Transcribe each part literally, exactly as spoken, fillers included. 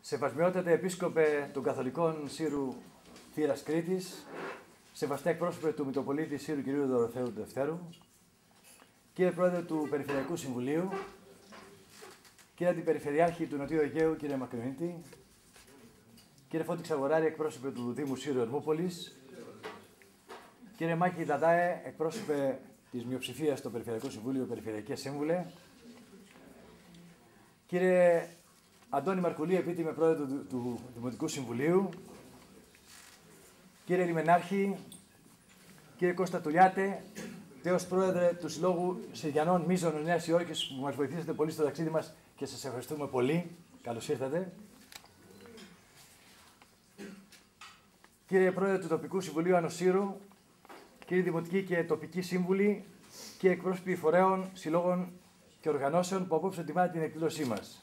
Σεβασμιότατε Επίσκοπε των Καθολικών Σύρου Θήρας Κρήτης, σεβαστέ εκπρόσωπε του Μητροπολίτη Σύρου κ. Δωροθέου του Δευτέρου, κύριε Πρόεδρε του Περιφερειακού Συμβουλίου, κύριε Αντιπεριφερειάρχη του Νοτιού Αιγαίου κ. Μακρονίτη, κύριε Φώτη Ξαγοράρη, εκπρόσωπε του Δήμου Σύρου Ερμούπολης, κύριε Μάκη Δαντάε, εκπρόσωπε της μειοψηφίας στο Περιφερειακό Συμβούλιο, Περιφερειακέ Σύμβουλε, κύριε Αντώνη Μαρκουλή, επίτιμε πρόεδρο του, του Δημοτικού Συμβουλίου, κύριε Λιμενάρχη, κύριε Κώστα Τουλιάτε, τέος πρόεδρε του Συλλόγου Συριανών Μίζωνος Νέας Υόρκης, που μας βοηθήσατε πολύ στο ταξίδι μας και σας ευχαριστούμε πολύ. Καλώς ήρθατε. Κύριε πρόεδρε του Τοπικού Συμβουλίου Άνω Σύρου, κύριοι Δημοτικοί και Τοπικοί Σύμβουλοι και εκπρόσωποι φορέων, συλλόγων και οργανώσεων που απόψε τιμάτε την εκδήλωσή μας.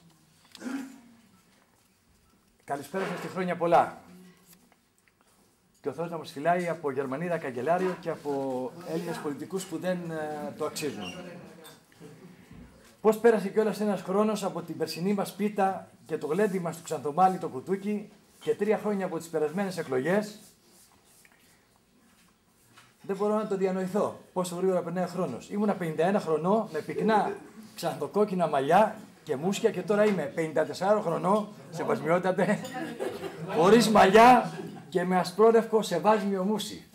Καλησπέρα σας και χρόνια πολλά. Και ο Θεός να μας φυλάει από Γερμανίδα καγκελάριο και από Έλληνες πολιτικούς που δεν ε, το αξίζουν. Πώς πέρασε κιόλας ένας χρόνος από την περσινή μας πίτα και το γλέντι μας του Ξανθομάλη το κουτούκι και τρία χρόνια από τις περασμένες εκλογές, δεν μπορώ να το διανοηθώ πόσο γρήγορα περνάει ο χρόνος. Ήμουνα πενήντα ένα χρονών με πυκνά ξανθοκόκκινα μαλλιά και μουσια και τώρα είμαι πενήντα τέσσερα χρονών, σεβασμιότατε, χωρίς μαλλιά και με ασπρόρευκο σεβάσμιο μουσι.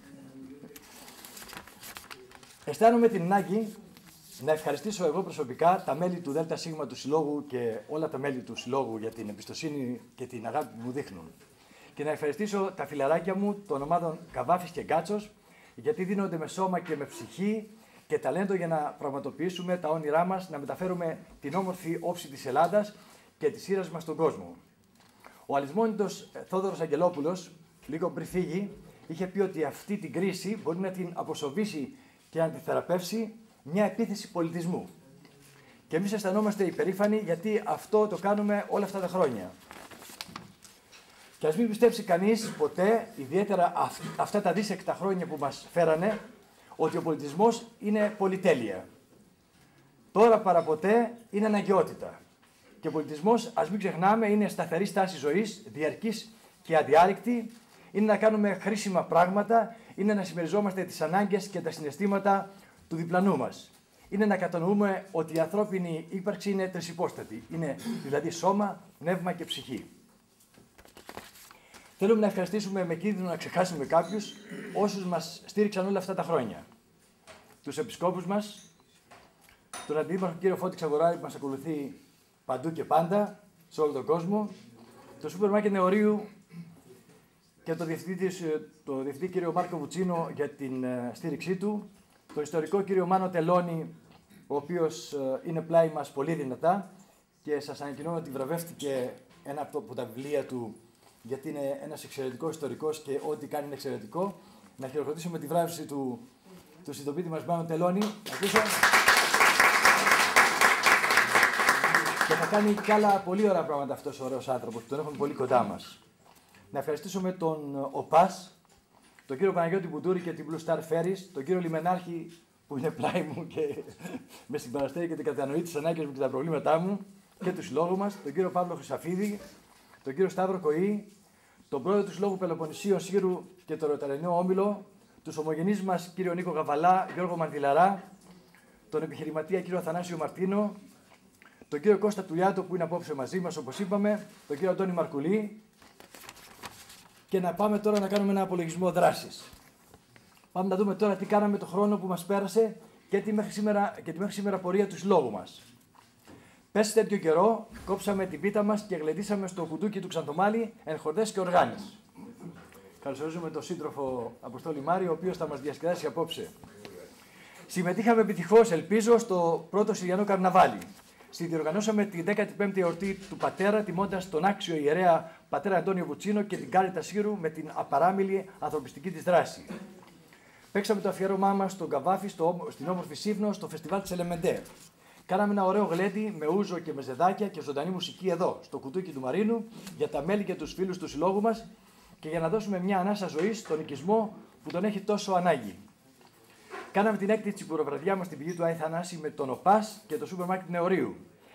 Αισθάνομαι την ανάγκη να ευχαριστήσω εγώ προσωπικά τα μέλη του ΔΣ του Συλλόγου και όλα τα μέλη του Συλλόγου για την εμπιστοσύνη και την αγάπη που μου δείχνουν. Και να ευχαριστήσω τα φιλαράκια μου των ομάδων Καβάφης και Γκάτσος, γιατί δίνονται με σώμα και με ψυχή και ταλέντο για να πραγματοποιήσουμε τα όνειρά μας, να μεταφέρουμε την όμορφη όψη της Ελλάδας και της Σύρας μας στον κόσμο. Ο αλυσμόνητος Θόδωρος Αγγελόπουλος, λίγο πριν φύγει, είχε πει ότι αυτή την κρίση μπορεί να την αποσοβήσει και να τη θεραπεύσει μια επίθεση πολιτισμού. Και εμείς αισθανόμαστε υπερήφανοι γιατί αυτό το κάνουμε όλα αυτά τα χρόνια. Και ας μην πιστέψει κανείς ποτέ, ιδιαίτερα αυ, αυτά τα δίσεκτα χρόνια που μας φέρανε, ότι ο πολιτισμός είναι πολυτέλεια. Τώρα παραποτέ είναι αναγκαιότητα. Και ο πολιτισμός, ας μην ξεχνάμε, είναι σταθερή στάση ζωής, διαρκής και αδιάρρηκτη, είναι να κάνουμε χρήσιμα πράγματα, είναι να συμμεριζόμαστε τις ανάγκες και τα συναισθήματα του διπλανού μας. Είναι να κατανοούμε ότι η ανθρώπινη ύπαρξη είναι τρισυπόστατη, είναι δηλαδή σώμα, πνεύμα και ψυχή. Θέλουμε να ευχαριστήσουμε με κίνδυνο να ξεχάσουμε κάποιους όσους μας στήριξαν όλα αυτά τα χρόνια. Τους επισκόπους μας, τον αντίδημαρχο κύριο Φώτη Ξαγοράρη που μας ακολουθεί παντού και πάντα, σε όλο τον κόσμο, το σούπερ μάρκετ Νεωρίου και το διευθυντή, το διευθυντή κύριο Μάρκο Βουτσίνο για την uh, στήριξή του, το ιστορικό κύριο Μάνο Τελώνη, ο οποίος uh, είναι πλάι μας πολύ δυνατά και σας ανακοινώνω ότι βραβεύτηκε ένα από τα βιβλία του, γιατί είναι ένας εξαιρετικός ιστορικός και ό,τι κάνει είναι εξαιρετικό. Να χειροκροτήσουμε τη βράβευση του, του συντοπίτη μας Μάνο Τελώνη. Ακούσω. Και θα κάνει κι άλλα πολύ ωραία πράγματα αυτός ο ωραίος άνθρωπος που τον έχουμε πολύ κοντά μας. Να ευχαριστήσουμε τον ΟΠΑΣ, τον κύριο Παναγιώτη Μπουντούρη και την Blue Star Ferries, τον κύριο Λιμενάρχη που είναι πλάι μου και με συμπαραστέλει και την κατανοεί τις ανάγκες μου και τα προβλήματά μου, και του συλλόγου μας, τον κύριο Παύλο Χρυσαφίδη, τον κύριο Σταύρο Κοή, τον πρόεδρο του Συλλόγου Πελοποννησίων Σύρου και το Ροταρενό Όμιλο, τους ομογενείς μας κύριο Νίκο Γαβαλά, Γιώργο Μαντιλαρά, τον επιχειρηματία κύριο Αθανάσιο Μαρτίνο, τον κύριο Κώστα Τουλιάτο που είναι απόψε μαζί μας, όπως είπαμε, τον κύριο Αντώνη Μαρκουλή. Και να πάμε τώρα να κάνουμε ένα απολογισμό δράσης. Πάμε να δούμε τώρα τι κάναμε το χρόνο που μας πέρασε και τη μέχρι σήμερα, και τη μέχρι σήμερα πορεία του συλλόγου μας. Πέρσι τέτοιο καιρό κόψαμε την πίτα μας και γλεντήσαμε στο κουντούκι του Ξανθομάλη εν χορδές και οργάνες. Καλωσορίζουμε τον σύντροφο Αποστόλη Μάριο, ο οποίος θα μας διασκεδάσει απόψε. Συμμετείχαμε επιτυχώς, ελπίζω, στο πρώτο Συριανό Καρναβάλι. Συνδιοργανώσαμε την δέκατη πέμπτη εορτή του Πατέρα, τιμώντας τον άξιο ιερέα Πατέρα Αντώνιο Βουτσίνο και την Κάριτα Σύρου με την απαράμιλη ανθρωπιστική της δράση. Παίξαμε το αφιέρωμά μας στον Καβάφη, στο, στην όμορφη Σύφνο, στο φεστιβάλ της Ελεμεντέ. Κάναμε ένα ωραίο γλέντι με ούζο και με ζεδάκια και ζωντανή μουσική εδώ, στο κουτούκι του Μαρίνου, για τα μέλη και τους φίλους του συλλόγου μας και για να δώσουμε μια ανάσα ζωής στον οικισμό που τον έχει τόσο ανάγκη. Κάναμε την έκτη τσιπουροβραδιά μας στην πηγή του Άι Θανάση με τον ΟΠΑΣ και το σούπερ μάρκετ Νεωρίου.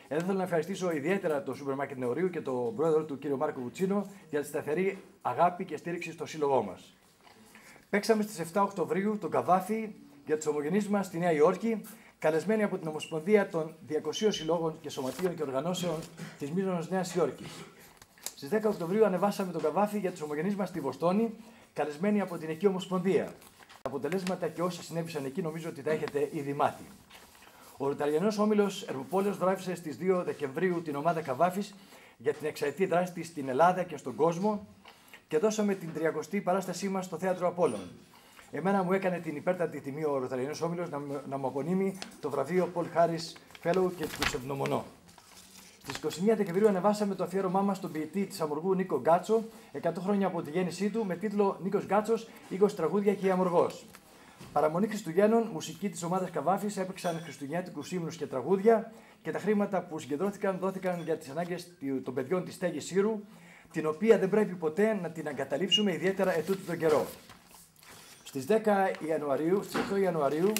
Εδώ θέλω να ευχαριστήσω ιδιαίτερα το Σούπερ Μάρκετ Νεωρίου και τον πρόεδρο του κύριο Μάρκο Βουτσίνο για τη σταθερή αγάπη και στήριξη στο σύλλογό μας. Παίξαμε στις επτά Οκτωβρίου τον Καβάφη για τους ομογενείς μας στη Νέα Υόρκη, καλεσμένοι από την Ομοσπονδία των διακοσίων Συλλόγων και Σωματείων και Οργανώσεων της Μίζωνος Νέας Υόρκης. Στις δέκα Οκτωβρίου ανεβάσαμε τον Καβάφη για τους ομογενείς μας στη Βοστόνη, καλεσμένοι από την εκεί Ομοσπονδία. Τα αποτελέσματα και όσοι συνέβησαν εκεί νομίζω ότι τα έχετε ήδη μάθει. Ο Ρωταριανός Όμιλος Ερβουπόλεως βράβευσε στις δύο Δεκεμβρίου την ομάδα Καβάφης για την εξαετή δράση της στην Ελλάδα και στον κόσμο και δώσαμε την τριακοστή παράστασή μας στο Θέατρο Απόλλων. Εμένα μου έκανε την υπέρτατη τιμή ο Ρωταριανός Όμιλος να, να μου απονείμει το βραβείο Paul Harris Fellow και του ευγνωμονώ. Στις είκοσι μία Δεκεμβρίου ανεβάσαμε το αφιέρωμά μας στον ποιητή της Αμοργού Νίκο Γκάτσο, εκατό χρόνια από τη γέννησή του, με τίτλο Νίκος Γκάτσος, είκοσι τραγούδια και η Αμοργός. Παραμονή Χριστουγέννων, μουσική της ομάδας Καβάφης έπαιξαν χριστουγεννιάτικους ύμνους και τραγούδια και τα χρήματα που συγκεντρώθηκαν δόθηκαν για τις ανάγκες των παιδιών της στέγης Σύρου, την οποία δεν πρέπει ποτέ να την αγκαταλείψουμε, ιδιαίτερα ετούτου τον καιρό. Στις δέκα Ιανουαρίου, στις οκτώ Ιανουαρίου,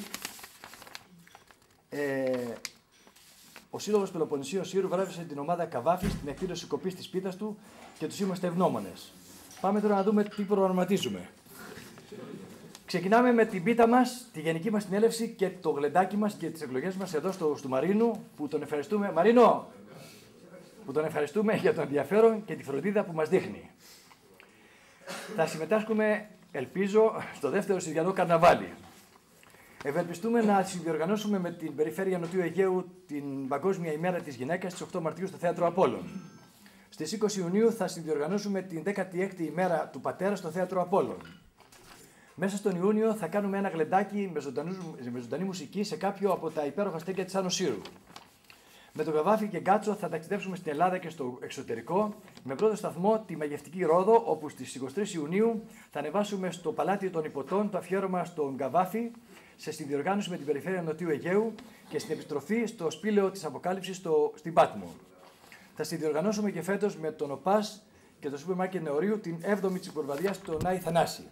ε, ο Σύλλογος Πελοποννησίων Σύρου βράβευσε την ομάδα Καβάφη στην εκδήλωση κοπής της πίτας του και τους είμαστε ευγνώμονες. Πάμε τώρα να δούμε τι προγραμματίζουμε. Ξεκινάμε με την πίτα μας, τη γενική μας συνέλευση και το γλεντάκι μας και τις εκλογές μας εδώ στο, στο Μαρίνου, που τον ευχαριστούμε. Μαρίνο! Που τον ευχαριστούμε για το ενδιαφέρον και τη φροντίδα που μας δείχνει. Θα συμμετάσχουμε, ελπίζω, στο δεύτερο Συριανό Καρναβάλι. Ευελπιστούμε να συνδιοργανώσουμε με την Περιφέρεια Νοτιού Αιγαίου την Παγκόσμια ημέρα της γυναίκας στις οκτώ Μαρτίου στο Θέατρο Απόλλων. Στις είκοσι Ιουνίου θα συνδιοργανώσουμε την δέκατη έκτη ημέρα του πατέρα στο Θέατρο Απόλλων. Μέσα στον Ιούνιο θα κάνουμε ένα γλεντάκι με, με ζωντανή μουσική σε κάποιο από τα υπέροχα στέκια της Άνω Σύρου. Με τον Καβάφη και Γκάτσο θα ταξιδέψουμε στην Ελλάδα και στο εξωτερικό, με πρώτο σταθμό τη μαγευτική Ρόδο, όπου στις είκοσι τρεις Ιουνίου θα ανεβάσουμε στο Παλάτι των Υποτών το αφιέρωμα στον Καβάφη, σε συνδιοργάνωση με την Περιφέρεια Νοτιού Αιγαίου και στην επιστροφή στο σπήλαιο της Αποκάλυψης στο, στην Πάτμο. Θα συνδιοργανώσουμε και φέτος με τον ΟΠΑΣ και το Σούπερ Μάρκετ Νεωρίου την έβδομη της Υπουργοβαρδιάς στον Άη Θανάση.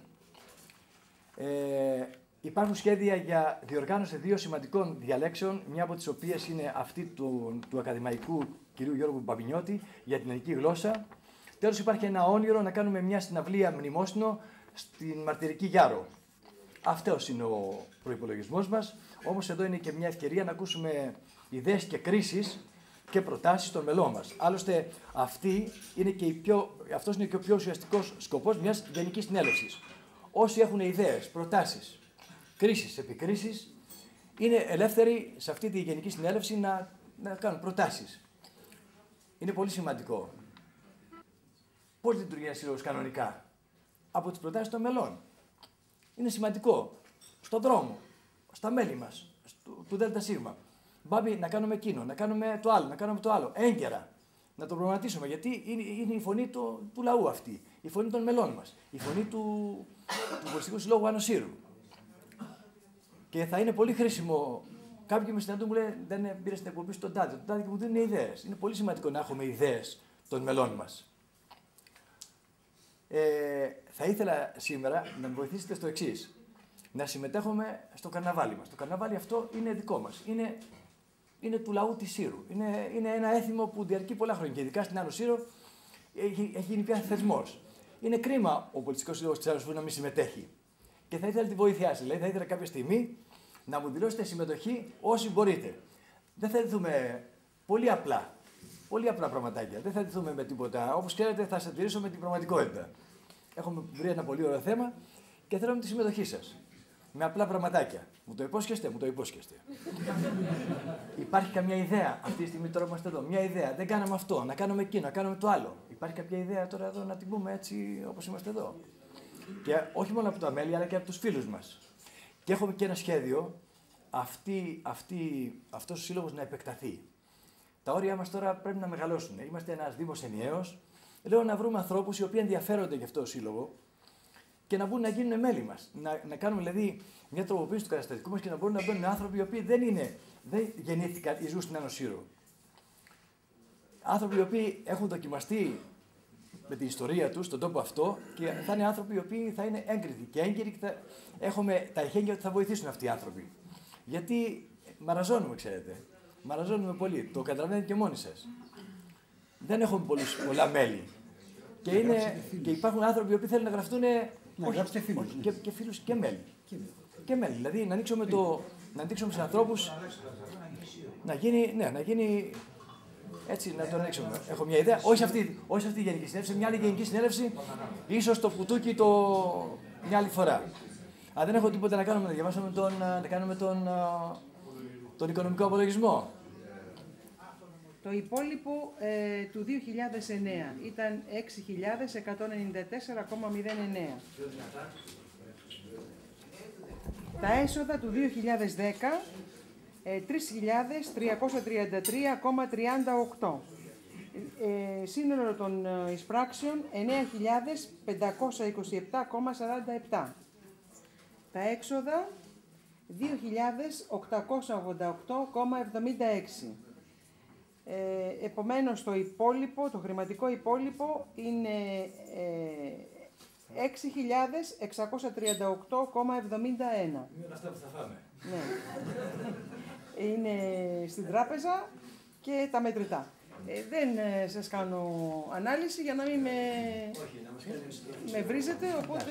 Ε, υπάρχουν σχέδια για διοργάνωση δύο σημαντικών διαλέξεων, μια από τις οποίες είναι αυτή του, του ακαδημαϊκού κ. Γιώργου Μπαμπινιώτη για την ελληνική γλώσσα. Τέλος, υπάρχει ένα όνειρο να κάνουμε μια συναυλία μνημόσυνο στην Μαρτυρική Γιάρο. Αυτός είναι ο προϋπολογισμός μας, όμως εδώ είναι και μια ευκαιρία να ακούσουμε ιδέες και κρίσεις και προτάσεις των μελών μας. Άλλωστε, αυτή είναι και η πιο, αυτός είναι και ο πιο ουσιαστικός σκοπός μιας γενικής συνέλευσης. Όσοι έχουν ιδέες, προτάσεις, κρίσεις, επικρίσεις, είναι ελεύθεροι σε αυτή τη γενική συνέλευση να, να κάνουν προτάσεις. Είναι πολύ σημαντικό. Πώς λειτουργεί ένας σύλλογος κανονικά? Από τις προτάσεις των μελών. Είναι σημαντικό. Στον δρόμο, στα μέλη μας, στο, του ΔΣ. Μπάμπη, να κάνουμε εκείνο, να κάνουμε το άλλο, να κάνουμε το άλλο. Έγκαιρα. Να το προγραμματίσουμε. Γιατί είναι, είναι η φωνή του, του λαού αυτή. Η φωνή των μελών μας. Η φωνή του, του Πολιτιστικού Συλλόγου Άνω Σύρου. Και θα είναι πολύ χρήσιμο. Κάποιοι με συναντούν μου λένε: δεν πήρε την εκπομπή στον τάδε. Τον τάδε και μου δίνουν ιδέες. Είναι πολύ σημαντικό να έχουμε ιδέες των μελών μας. Ε, θα ήθελα σήμερα να με βοηθήσετε στο εξής. Να συμμετέχουμε στο καρναβάλι μας. Το καρναβάλι αυτό είναι δικό μας. Είναι, είναι του λαού της Σύρου. Είναι, είναι ένα έθιμο που διαρκεί πολλά χρόνια. Και ειδικά στην Άνω Σύρο έχει, έχει γίνει πια θεσμός. Είναι κρίμα ο Πολιτιστικός Σύλλογος της Άνω Σύρου να μην συμμετέχει. Και θα ήθελα τη βοήθειά σας. Δηλαδή, θα ήθελα κάποια στιγμή να μου δηλώσετε συμμετοχή όσοι μπορείτε. Δεν θα δούμε πολύ απλά. Πολύ απλά πραγματάκια. Δεν θα ντυθούμε με τίποτα. Όπως ξέρετε, θα σας τηρήσω με την πραγματικότητα. Έχουμε βρει ένα πολύ ωραίο θέμα και θέλω με τη συμμετοχή σας. Με απλά πραγματάκια. Μου το υπόσχεστε, μου το υπόσχεστε. Υπάρχει καμιά ιδέα αυτή τη στιγμή τώρα που είμαστε εδώ? Μια ιδέα. Δεν κάναμε αυτό, να κάνουμε εκείνο, να κάνουμε το άλλο. Υπάρχει κάποια ιδέα τώρα εδώ να την πούμε έτσι όπως είμαστε εδώ? Και όχι μόνο από τα μέλη, αλλά και από τους φίλους μας. Και έχουμε και ένα σχέδιο αυτή, αυτή, αυτός ο σύλλογος να επεκταθεί. Τα όρια μας τώρα πρέπει να μεγαλώσουν. Είμαστε ένας δήμος ενιαίος. Λέω να βρούμε ανθρώπους οι οποίοι ενδιαφέρονται για αυτό το σύλλογο και να μπορούν να γίνουν μέλη μας. Να, να κάνουμε δηλαδή μια τροποποίηση του καταστατικού μας και να μπορούν να μπαίνουν άνθρωποι οι οποίοι δεν, είναι, δεν γεννήθηκαν ή ζουν στην Άνω Σύρο. Άνθρωποι οι οποίοι έχουν δοκιμαστεί με την ιστορία τους στον τόπο αυτό και θα είναι άνθρωποι οι οποίοι θα είναι έγκριτοι και έγκυροι και θα έχουμε τα εχέγγυα ότι θα βοηθήσουν αυτοί οι άνθρωποι. Γιατί μαραζώνουμε, ξέρετε. Μαραζώνουμε πολύ. Το καταλαβαίνετε και μόνοι σας. Δεν έχουμε πολλούς, πολλά μέλη. Και, είναι, και υπάρχουν άνθρωποι που θέλουν να γραφτούν όχι, φίλους, όχι, και, και φίλους και μέλη. Και μέλη. Δηλαδή να ανοίξουμε, το, να ανοίξουμε στους ανθρώπους να γίνει, ναι, να γίνει έτσι, να το ανοίξουμε. Έχω μια ιδέα. Όχι αυτή, όχι αυτή η γενική συνέλευση, μια άλλη γενική συνέλευση, ίσως το κουτούκι το, μια άλλη φορά. Αν δεν έχω τίποτα να κάνουμε, να διαβάσουμε τον, να κάνουμε τον, τον οικονομικό απολογισμό. Το υπόλοιπο ε, του δύο χιλιάδες εννέα ήταν έξι χιλιάδες εκατόν ενενήντα τέσσερα κόμμα μηδέν εννέα. Τα έσοδα του δύο χιλιάδες δέκα, ε, τρεις χιλιάδες τριακόσια τριάντα τρία κόμμα τριάντα οκτώ. Ε, σύνολο των ε, εισπράξεων εννέα χιλιάδες πεντακόσια είκοσι επτά κόμμα σαράντα επτά. Τα έξοδα δύο χιλιάδες οκτακόσια ογδόντα οκτώ κόμμα εβδομήντα έξι. Ε, επομένως το υπόλοιπο, το χρηματικό υπόλοιπο είναι ε, έξι χιλιάδες εξακόσια τριάντα οκτώ κόμμα εβδομήντα ένα. Είναι αυτά που θα φάμε. Ναι. Είναι στην τράπεζα και τα μετρητά. Ε, δεν ε, σας κάνω ανάλυση για να μην με, Όχι, να μας κάνεις... με βρίζετε, οπότε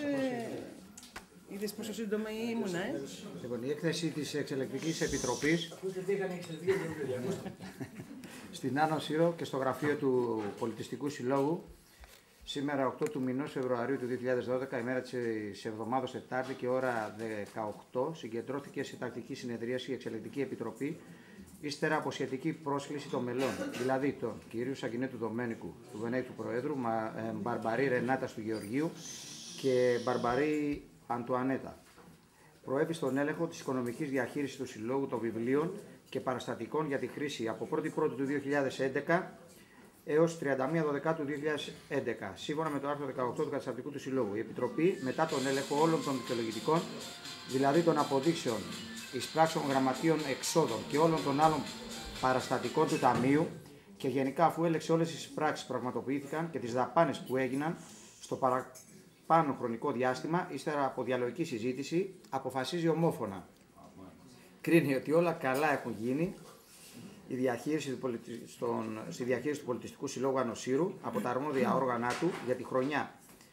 είδες πόσο σύντομα ήμουνα, ε. Λοιπόν, η έκθεση της Εξελεκτικής Επιτροπής Ακούστε τι έκανε η Εξελεκτική Επιτροπή. στην Άνω Σύρο και στο γραφείο του Πολιτιστικού Συλλόγου σήμερα οκτώ του μηνός Φεβρουαρίου του δύο χιλιάδες δώδεκα, ημέρα της εβδομάδος Τετάρτη και ώρα δεκαοκτώ, συγκεντρώθηκε σε τακτική συνεδρίαση η Εξελεκτική Επιτροπή ύστερα από σχετική πρόσκληση των μελών, δηλαδή τον κυρίου Σαγκινέτου Δομένικου, του Βενέιτου Προέδρου, Μπαρμπαρή Ρενάτα του Γεωργίου και Μπαρμπαρή Αντουανέτα. Προέβη στον έλεγχο της οικονομικής διαχείρισης του Συλλόγου των βιβλίων και παραστατικών για τη χρήση από πρώτη πρώτη του δύο χιλιάδες έντεκα έως τριάντα μία Δεκάτου του δύο χιλιάδες έντεκα, σύμφωνα με το άρθρο δεκαοκτώ του Καταστατικού του Συλλόγου. Η Επιτροπή, μετά τον έλεγχο όλων των δικαιολογητικών, δηλαδή των αποδείξεων, εισπράξεων γραμματείων εξόδων και όλων των άλλων παραστατικών του Ταμείου και γενικά αφού έλεξε όλες τις πράξεις που πραγματοποιήθηκαν και τις δαπάνες που έγιναν στο παραπάνω χρονικό διάστημα, ύστερα από διαλογική συζήτηση, αποφασίζει ομόφωνα. Κρίνει ότι όλα καλά έχουν γίνει η διαχείριση του πολιτι... στον... στη διαχείριση του Πολιτιστικού Συλλόγου Άνω Σύρου από τα αρμόδια όργανα του για τη χρονιά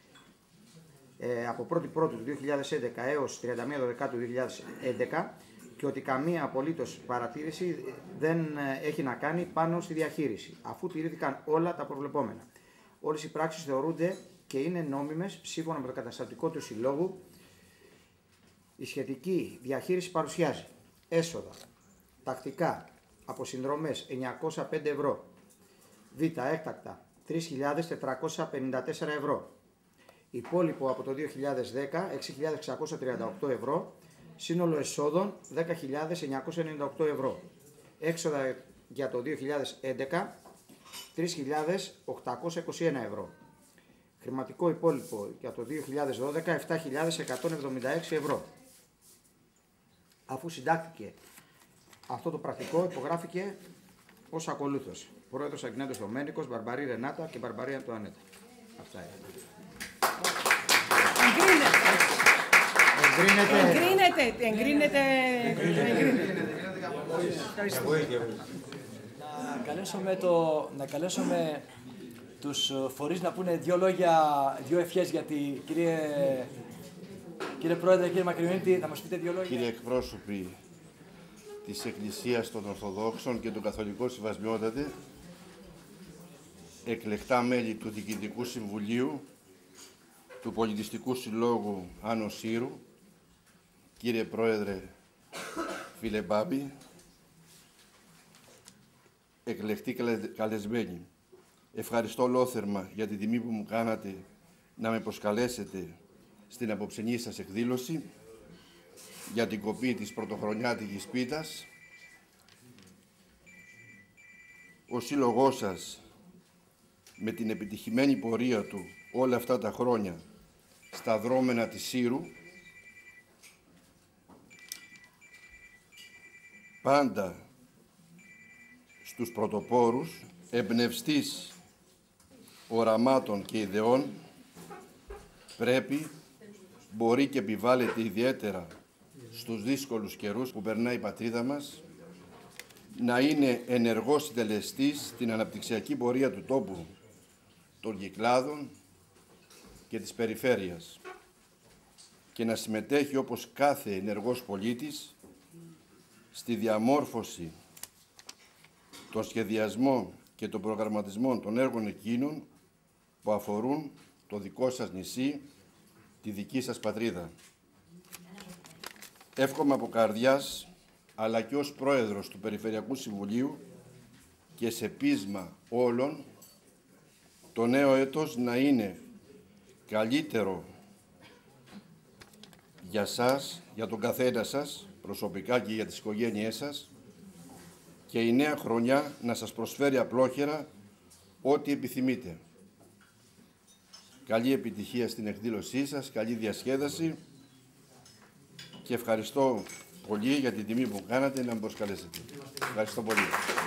ε, από πρώτη πρώτη του δύο χιλιάδες έντεκα έως τριάντα μία Δεκάτου του δύο χιλιάδες έντεκα και ότι καμία απολύτως παρατήρηση δεν έχει να κάνει πάνω στη διαχείριση, αφού τηρήθηκαν όλα τα προβλεπόμενα. Όλες οι πράξεις θεωρούνται και είναι νόμιμες σύμφωνα με το καταστατικό του Συλλόγου. Η σχετική διαχείριση παρουσιάζει έσοδα τακτικά από συνδρομές εννιακόσια πέντε ευρώ, β. έκτακτα τρεις χιλιάδες τετρακόσια πενήντα τέσσερα ευρώ, υπόλοιπο από το δύο χιλιάδες δέκα έξι χιλιάδες εξακόσια τριάντα οκτώ ευρώ, σύνολο εσόδων δέκα χιλιάδες εννιακόσια ενενήντα οκτώ ευρώ, έξοδα για το δύο χιλιάδες έντεκα τρεις χιλιάδες οκτακόσια είκοσι ένα ευρώ, χρηματικό υπόλοιπο για το δύο χιλιάδες δώδεκα επτά χιλιάδες εκατόν εβδομήντα έξι ευρώ. Αφού συντάχθηκε αυτό το πρακτικό, υπογράφηκε ως ακολούθως. Πρόεδρος Αγγινέτος Δομένικος, Μπαρμπαρή Ρενάτα και Μπαρμπαρή Αντουανέτα. Αυτά είναι. Εγκρίνεται. Εγκρίνεται. Εγκρίνεται. Να καλέσουμε, το, να καλέσουμε τους φορείς να πούνε δύο λόγια, δύο ευχές για τη κύριε, κύριε Πρόεδρε, κύριε Μακριμίτη, θα μας πείτε δύο λόγια. Κύριε εκπρόσωποι της Εκκλησίας των Ορθοδόξων και των Καθολικών Συμβασμιότατε, εκλεκτά μέλη του Διοικητικού Συμβουλίου του Πολιτιστικού Συλλόγου Άνω Σύρου, κύριε Πρόεδρε, φίλε Μπάμπη, εκλεκτοί καλεσμένοι, ευχαριστώ ολόθερμα για την τιμή που μου κάνατε να με προσκαλέσετε στην απόψινή σας εκδήλωση για την κοπή της πρωτοχρονιάτικης πίτας. Ο σύλλογός σας, με την επιτυχημένη πορεία του όλα αυτά τα χρόνια στα δρόμενα της Σύρου, πάντα στους πρωτοπόρους, εμπνευστής οραμάτων και ιδεών, πρέπει, μπορεί και επιβάλλεται ιδιαίτερα στους δύσκολους καιρούς που περνάει η πατρίδα μας, να είναι ενεργός συντελεστής στην αναπτυξιακή πορεία του τόπου, των κυκλάδων και της περιφέρειας και να συμμετέχει όπως κάθε ενεργός πολίτης στη διαμόρφωση, τον σχεδιασμό και τον προγραμματισμό των έργων εκείνων που αφορούν το δικό σας νησί, τη δική σας πατρίδα. Εύχομαι από καρδιάς, αλλά και ως πρόεδρος του Περιφερειακού Συμβουλίου και σε πείσμα όλων, το νέο έτος να είναι καλύτερο για σας, για τον καθένα σας, προσωπικά και για τις οικογένειές σας, και η νέα χρονιά να σας προσφέρει απλόχερα ό,τι επιθυμείτε. Καλή επιτυχία στην εκδήλωσή σας, καλή διασκέδαση και ευχαριστώ πολύ για την τιμή που κάνατε να με προσκαλέσετε. Ευχαριστώ πολύ.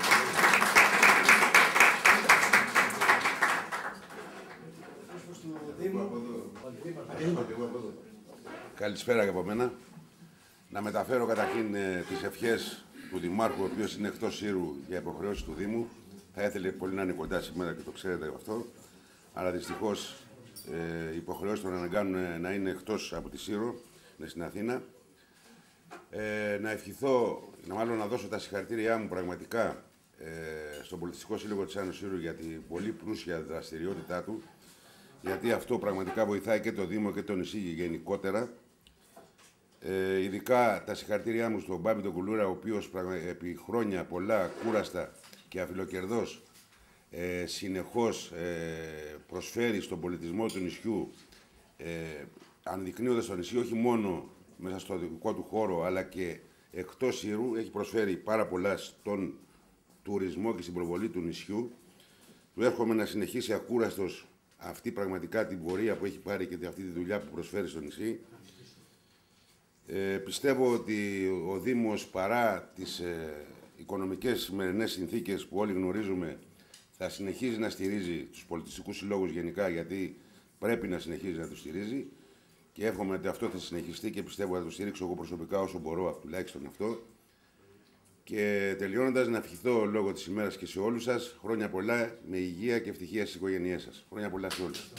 Καλησπέρα και από μένα. Να μεταφέρω καταρχήν ε, τις ευχές του Δημάρχου, ο οποίος είναι εκτός Σύρου για υποχρεώσεις του Δήμου. Θα ήθελε πολύ να είναι κοντά σήμερα και το ξέρετε αυτό. Αλλά δυστυχώς ε, οι υποχρεώσεις τον αναγκάνουν να είναι εκτός από τη Σύρο, είναι στην Αθήνα. Ε, να ευχηθώ, να μάλλον να δώσω τα συγχαρητήριά μου πραγματικά ε, στον Πολιτιστικό Σύλλογο της Άνω Σύρου για την πολύ πλούσια δραστηριότητά του, γιατί αυτό πραγματικά βοηθάει και το Δήμο και το νησί γενικότερα. Ε, ειδικά τα συγχαρητήριά μου στον Μπάμπη τον Κουλούρα, ο οποίος επί χρόνια πολλά κούραστα και αφιλοκερδός ε, συνεχώς ε, προσφέρει στον πολιτισμό του νησιού, ε, αναδεικνύοντας το νησί όχι μόνο μέσα στο δικό του χώρο, αλλά και εκτός Σύρου. Έχει προσφέρει πάρα πολλά στον τουρισμό και στην προβολή του νησιού. Του εύχομαι να συνεχίσει ακούραστος αυτή πραγματικά την πορεία που έχει πάρει και αυτή τη δουλειά που προσφέρει στο νησί. Ε, πιστεύω ότι ο Δήμος, παρά τις ε, οικονομικές σημερινές συνθήκες που όλοι γνωρίζουμε, θα συνεχίζει να στηρίζει τους πολιτιστικούς συλλόγους γενικά, γιατί πρέπει να συνεχίζει να τους στηρίζει, και εύχομαι ότι αυτό θα συνεχιστεί και πιστεύω να το στηρίξω εγώ προσωπικά όσο μπορώ, τουλάχιστον αυτό. Και τελειώνοντας, να ευχηθώ λόγω της ημέρας και σε όλους σας χρόνια πολλά, με υγεία και ευτυχία στις οικογένειές σας. Χρόνια πολλά σε όλους.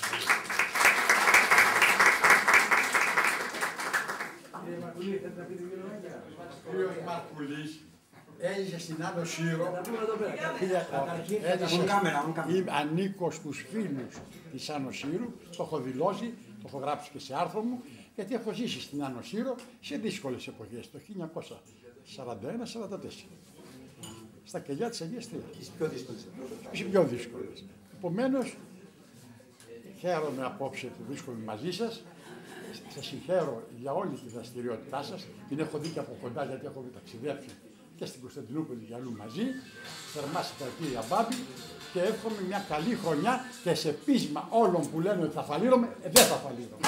Κύριος Μαρκουλής έζησε στην Άνω Σύρο. Είμαι ανήκω στους φίλους της Άνω Σύρου, το έχω δηλώσει, το έχω γράψει και σε άρθρο μου, γιατί έχω ζήσει στην Άνω Σύρο σε δύσκολες εποχές, το χίλια εννιακόσια σαράντα ένα σαράντα τέσσερα. Στα κελιά της Αγίας Θείας. Τις πιο δύσκολες. Τις πιο δύσκολες. Επομένως, χαίρομαι απόψε που βρίσκομαι μαζί σας. Σας συγχαίρω για όλη τη δραστηριότητά σας. Την έχω δει και από κοντά, γιατί έχω ταξιδέψει και στην Κωνσταντινούπολη και αλλού μαζί. Θερμά συγχαρητήρια, Μπάμπη, και εύχομαι μια καλή χρονιά και σε πείσμα όλων που λένε ότι θα φαλείρωμε, ε, δεν θα φαλείρωμε.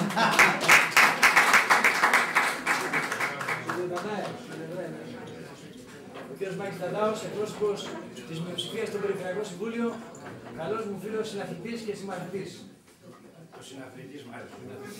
Ο κ. Μάκης Ταντάος, εκπρόσωπος της μειοψηφίας στο Περιφερειακό Συμβούλιο, καλός μου φίλος συναθλητής και συμμαθητής. Ο συναθλητής μου άρεσε.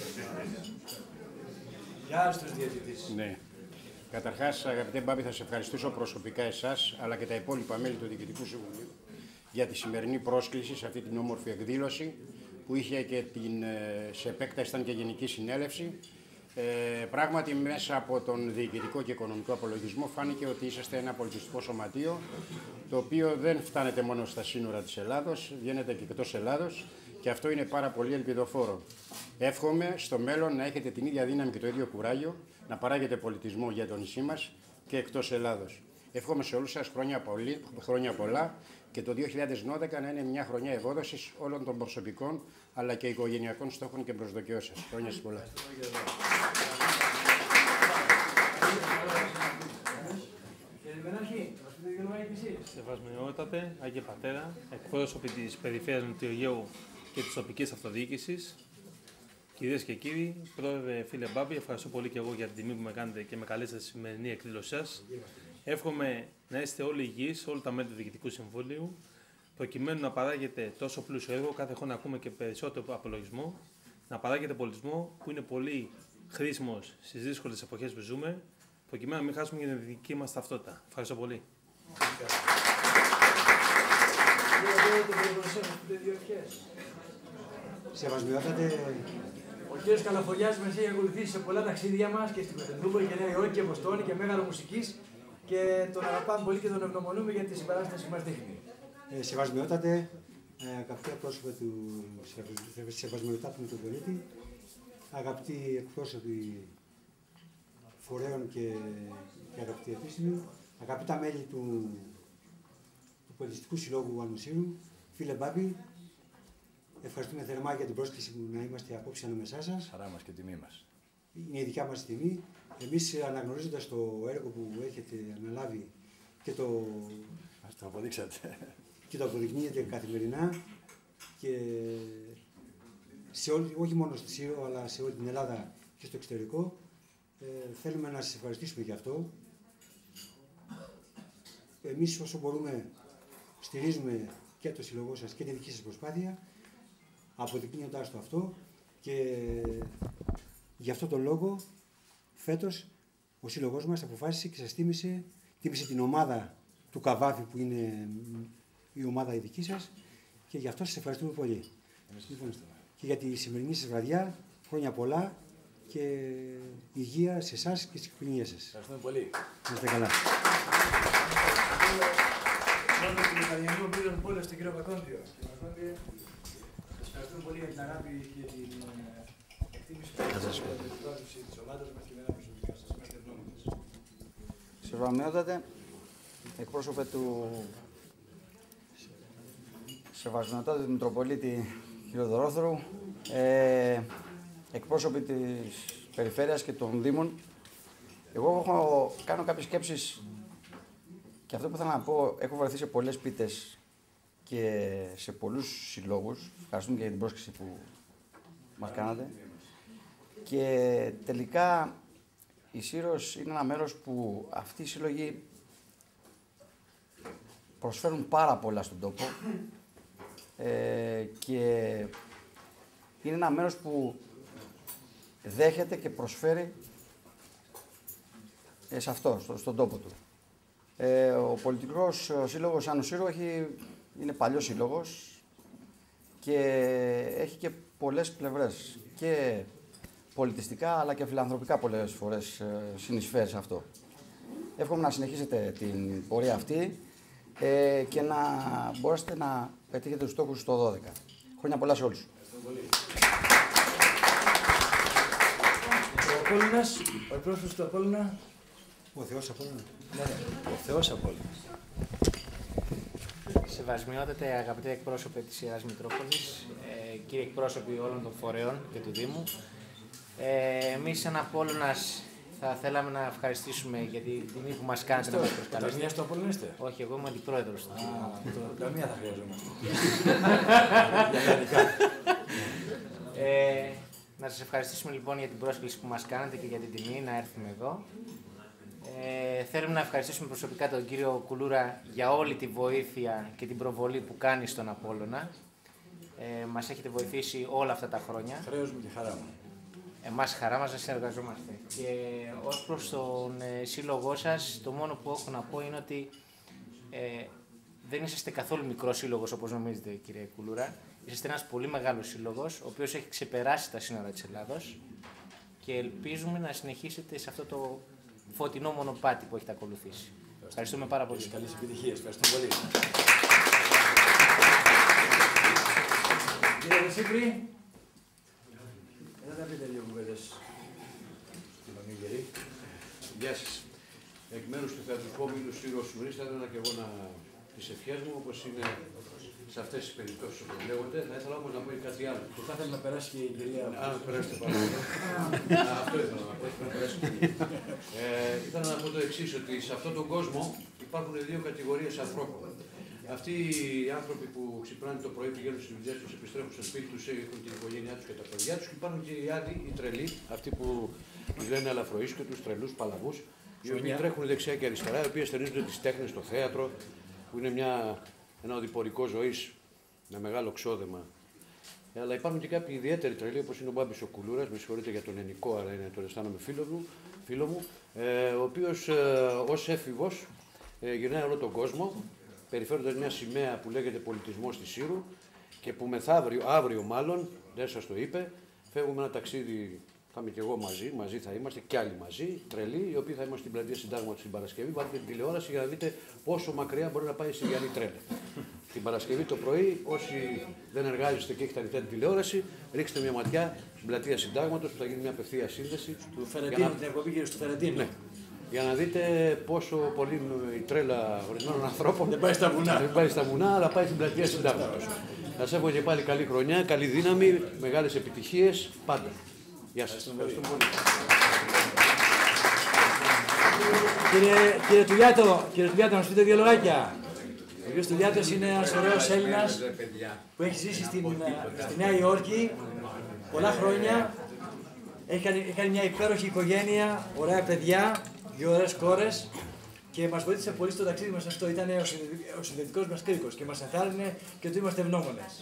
Γεια στους διαιτητής. Ναι. Καταρχάς, αγαπητέ Μπάμπη, θα σε ευχαριστήσω προσωπικά εσάς, αλλά και τα υπόλοιπα μέλη του Διοικητικού Συμβουλίου για τη σημερινή πρόσκληση σε αυτή την όμορφη εκδήλωση που είχε και την, σε επέκταση ήταν και γενική συνέλευση. Ε, πράγματι, μέσα από τον διοικητικό και οικονομικό απολογισμό φάνηκε ότι είσαστε ένα πολιτιστικό σωματείο, το οποίο δεν φτάνεται μόνο στα σύνορα της Ελλάδος, βγαίνετε και εκτός Ελλάδος, και αυτό είναι πάρα πολύ ελπιδοφόρο. Εύχομαι στο μέλλον να έχετε την ίδια δύναμη και το ίδιο κουράγιο, να παράγετε πολιτισμό για το νησί μας και εκτός Ελλάδος. Εύχομαι σε όλους σας χρόνια, πολύ, χρόνια πολλά και το δύο χιλιάδες δώδεκα να είναι μια χρονιά ευόδοσης όλων των προσωπικών αλλά και οικογενειακών στόχων και προσδοκιών σας. Χρόνια σας πολλά. Σεβασμιότατε, Άγιε Πατέρα, εκπρόσωποι της Περιφέρειας Νοτιού Αιγαίου και της τοπικής αυτοδιοίκησης, κυρίες και κύριοι, πρόεδρε, φίλε Μπάμπη, ευχαριστώ πολύ και εγώ για την τιμή που με κάνετε και με καλέσατε στη σημερινή εκδήλωσή σας. Εύχομαι να είστε όλοι υγιείς, όλα τα μέλη του Διοικητικού Συμβουλίου, προκειμένου να παράγετε τόσο πλούσιο έργο, κάθε χρόνο ακούμε και περισσότερο απολογισμό, να παράγετε πολιτισμό που είναι πολύ χρήσιμος στις δύσκολες εποχές που ζούμε, προκειμένου να μην χάσουμε για την δική μας ταυτότητα. Ευχαριστώ πολύ. Σεβασμιότατε. Ο κύριος Καλαφοριάς μας έχει ακολουθήσει σε πολλά ταξίδια μας και στην Κωνσταντινούπολη και Νέα Υόρκη και Βοστόνη και Μέγαρο Μουσικής και τον αγαπάμε πολύ και τον ευγνωμονούμε για τη συμπαράσταση που μας δείχνει. Ε, σεβασμιότατε, ε, αγαπητοί εκπρόσωποι του Σεβασμιοτάτου με τον πολίτη, αγαπητοί εκπρόσωποι φορέων και, και αγαπητοί επίσημοι, αγαπητά μέλη του, του Πολιτιστικού Συλλόγου Άνω Σύρου, φίλε Μπάμπη, ευχαριστούμε θερμά για την πρόσκληση που να είμαστε απόψε ανάμεσά σας. Χαρά μας και τιμή μας. Είναι η δικιά μας τιμή. Εμείς αναγνωρίζοντας το έργο που έχετε αναλάβει και το, Ας το αποδείξατε. και το αποδεικνύετε καθημερινά και σε όλη, όχι μόνο στη Σύρο αλλά σε όλη την Ελλάδα και στο εξωτερικό, ε, θέλουμε να σας ευχαριστήσουμε για αυτό. Εμείς όσο μπορούμε στηρίζουμε και το σύλλογό σας και τη δική σας προσπάθεια, αποδεικνύοντας το αυτό, και γι' αυτό τον λόγο φέτος ο σύλλογός μας αποφάσισε και σας τίμησε, τίμησε την ομάδα του Καβάφη που είναι η ομάδα η δική σας, και γι' αυτό σας ευχαριστούμε πολύ. Λοιπόν, και για τη σημερινή σας βραδιά, χρόνια πολλά και υγεία σε εσάς και στις οικογένειές σας. Ευχαριστούμε πολύ. Να είστε καλά. Μόνο του Μηχανιανού Μπύρων Πόλεων στον κύριο Πακόντιο. Σας ευχαριστούμε πολύ για την αγάπη και την εκτίμηση που έχετε για την πρόσκληση της ομάδας μας και εμένα προσωπικά. Σας είμαστε ευγνώμονες. Σεβασμιότατε, εκπρόσωπε του Σεβασμιότατε του Μητροπολίτη κ. Δωρόθρου, ε, εκπρόσωποι της Περιφέρειας και των Δήμων, εγώ έχω κάνω κάποιες σκέψεις και αυτό που θέλω να πω, έχω βρεθεί σε πολλές πίτες και σε πολλούς συλλόγους. Ευχαριστούμε και για την πρόσκληση που μας κάνατε. Και τελικά η Σύρος είναι ένα μέρος που αυτοί οι σύλλογοι προσφέρουν πάρα πολλά στον τόπο ε, και είναι ένα μέρος που δέχεται και προσφέρει ε, σε αυτό, στο, στον τόπο του. Ε, ο πολιτικός σύλλογος Άνω Σύρου έχει, είναι παλιός σύλλογος και έχει και πολλές πλευρές, και πολιτιστικά αλλά και φιλανθρωπικά πολλές φορές ε, συνεισφέρει σε αυτό. Εύχομαι να συνεχίσετε την πορεία αυτή ε, και να μπορέσετε να πετύχετε τους στόχους στο δώδεκα. Χρόνια πολλά σε όλους. Ο Απόλλωνας, ο εκπρόσωπος του Απόλλωνα. Ο Θεός Απόλλωνα. Ναι, ναι, ο Θεός Απόλλωνας. Σεβασμιότατε, αγαπητέ εκπρόσωπε της Ιεράς Μητρόπολης, ε, κύριοι εκπρόσωποι όλων των φορέων και του Δήμου, ε, εμείς σαν Απόλλωνας θα θέλαμε να ευχαριστήσουμε για την τιμή που μας κάνετε να μας προσκαλέσετε. Ταμεία στο Απόλλωνα είστε? Όχι, εγώ είμαι αντιπρόεδρος του Δήμου. Το ταμεία θα χρειαζόμαστε. ε, να σας ευχαριστήσουμε λοιπόν για την πρόσκληση που μας κάνετε και για την τιμή να έρθουμε εδώ. Ε, θέλουμε να ευχαριστήσουμε προσωπικά τον κύριο Κουλούρα για όλη τη βοήθεια και την προβολή που κάνει στον Απόλλωνα. Ε, μας έχετε βοηθήσει όλα αυτά τα χρόνια. Χρέος μου και χαρά μου. Εμάς χαρά μας να συνεργαζόμαστε. Και ως προς τον ε, σύλλογό σας, το μόνο που έχω να πω είναι ότι ε, δεν είσαστε καθόλου μικρό σύλλογος όπως νομίζετε, κύριε Κουλούρα. Είσαστε ένας πολύ μεγάλος σύλλογος, ο οποίος έχει ξεπεράσει τα σύνορα της Ελλάδος, και ελπίζουμε να συνεχίσετε σε αυτό το φωτεινό μονοπάτι που έχετε ακολουθήσει. Ευχαριστούμε πάρα πολύ. Καλές επιτυχίες. Ευχαριστούμε πολύ. Κύριε Βεσίπρη, εδώ θα πείτε λίγο κουβέντες. Γεια σας. Εκ μέρους του θεατρικού ομίλου Σύρος Σουρής, θα ήθελα και εγώ να τις ευχές μου, όπως είναι σε αυτές τις περιπτώσεις που λέγονται. Θα ήθελα όμως να πω κάτι άλλο. Και θα ήθελα να περάσει και η κυρία. Α, περάσετε πάρα πολύ. Αυτό ήθελα να πω. Να περάσει και ε, ήθελα να πω το εξής, ότι σε αυτόν τον κόσμο υπάρχουν δύο κατηγορίες ανθρώπων. Αυτοί οι άνθρωποι που ξυπνάνε το πρωί, πηγαίνουν στις δουλειές τους, επιστρέφουν στο σπίτι τους, έχουν την οικογένειά τους και τα παιδιά τους, και υπάρχουν και οι άλλοι, οι τρελοί, αυτοί που τους λένε αλαφροίσκοι, τους τρελούς παλαβούς, οι οποίοι τρέχουν δεξιά και αριστερά, οι οποίοι στερίζονται τις τέχνες, το θέατρο, που είναι μια, ένα οδηπορικό ζωής με μεγάλο ξόδεμα. Ε, αλλά υπάρχουν και κάποιοι ιδιαίτεροι τρελοί, όπως είναι ο Μπάμπης ο Κουλούρας, με συγχωρείτε για τον ενικό, αλλά είναι, τον αισθάνομαι φίλο μου, φίλο μου ε, ο οποίος ε, ως έφηβος ε, γυρνάει όλο τον κόσμο, περιφέροντας μια σημαία που λέγεται πολιτισμός της Σύρου και που μεθαύριο, αύριο μάλλον, δεν σας το είπε, φεύγουμε ένα ταξίδι, θα είμαι και εγώ μαζί, μαζί θα είμαστε και άλλοι μαζί, τρελοί, οι οποίοι θα είμαστε στην πλατεία Συντάγματος την Παρασκευή. Βάλτε την τηλεόραση για να δείτε πόσο μακριά μπορεί να πάει η Συριανή τρέλα. Την Παρασκευή το πρωί, όσοι δεν εργάζεστε και έχετε ανοιχτή την τηλεόραση, ρίξτε μια ματιά στην πλατεία Συντάγματος που θα γίνει μια απευθεία σύνδεση. Του Φερεντίνου, την εκπομπή γύρω του Φερεντίνου. Ναι. Για να δείτε πόσο πολύ η τρέλα ορισμένων ανθρώπων δεν πάει στα βουνά. Δεν πάει στα βουνά, αλλά πάει στην πλατεία Συντάγματος. Θα σας εύχομαι και πάλι καλή χρονιά, καλή δύναμη, μεγάλες επιτυχίες πάντα. Γεια σας. Ευχαριστούμε πολύ. Κύριε, κύριε Τουλιάτο, κύριε Τουλιάτο, να σου πείτε δύο λογάκια. Ο κύριος Τουλιάτος είναι ένας ωραίος Έλληνας που έχει ζήσει στην, στη Νέα Υόρκη πολλά χρόνια. Έχει κάνει, έχει κάνει μια υπέροχη οικογένεια, ωραία παιδιά, δύο ωραίες κόρες και μας βοήθησε πολύ στο ταξίδι μας αυτό. Ήταν ο, συνδε, ο συνδετικός μας κρίκος και μας ενθάρρυνε και του είμαστε ευγνώμονες.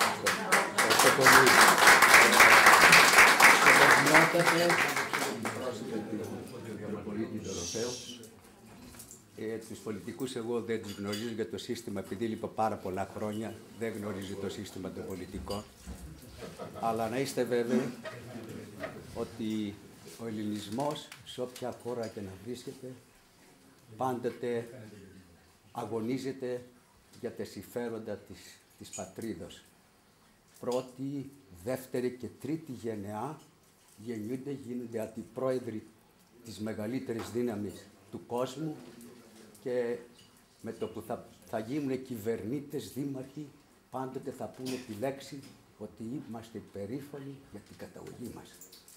Ε, τους πολιτικούς εγώ δεν τους γνωρίζω για το σύστημα, επειδή λείπω πάρα πολλά χρόνια, δεν γνωρίζω το σύστημα των πολιτικών. Αλλά να είστε βέβαιοι ότι ο ελληνισμός σε όποια χώρα και να βρίσκεται πάντοτε αγωνίζεται για τα συμφέροντα της, της πατρίδος. Πρώτη, δεύτερη και τρίτη γενεά γεννιούνται, γίνονται αντιπρόεδροι της μεγαλύτερης δύναμης του κόσμου και με το που θα, θα γίνουν κυβερνήτες, δήμαρχοι, πάντοτε θα πούνε τη λέξη ότι είμαστε περήφανοι για την καταγωγή μας.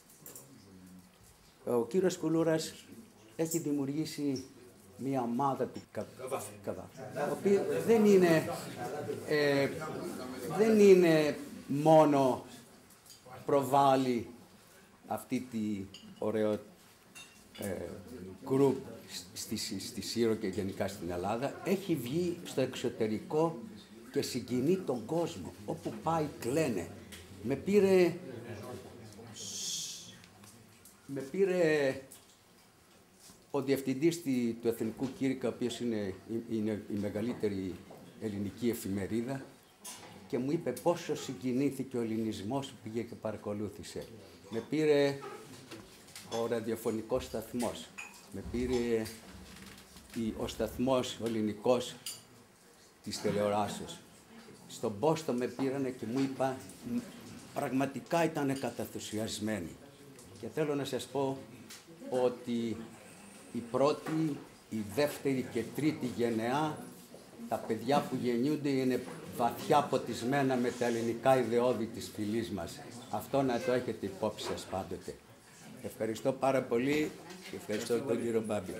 Ο κύριος Κουλούρας έχει δημιουργήσει μια ομάδα του Καδάφη, ο οποίος δεν είναι, ε, δεν είναι μόνο προβάλλει αυτή τη ωραίο ε, γκρουπ στη, στη Σύρο και γενικά στην Ελλάδα, έχει βγει στο εξωτερικό και συγκινεί τον κόσμο. Όπου πάει κλαίνε. Με πήρε, με πήρε ο διευθυντής του Εθνικού Κήρυκα, ο οποίος είναι, είναι η μεγαλύτερη ελληνική εφημερίδα, και μου είπε πόσο συγκινήθηκε ο ελληνισμός που πήγε και παρακολούθησε. Με πήρε ο ραδιοφωνικός σταθμός, με πήρε ο σταθμός ο ελληνικός της τηλεοράσεως. Στον Μπόστο με πήρανε και μου είπα, πραγματικά ήταν καταθουσιασμένοι. Και θέλω να σας πω ότι η πρώτη, η δεύτερη και τρίτη γενεά, τα παιδιά που γεννιούνται είναι βαθιά ποτισμένα με τα ελληνικά ιδεώδη της φυλής μας. Αυτό να το έχετε υπόψη σας πάντοτε. Ευχαριστώ πάρα πολύ και ευχαριστώ, ευχαριστώ τον κύριο Μπάμπη.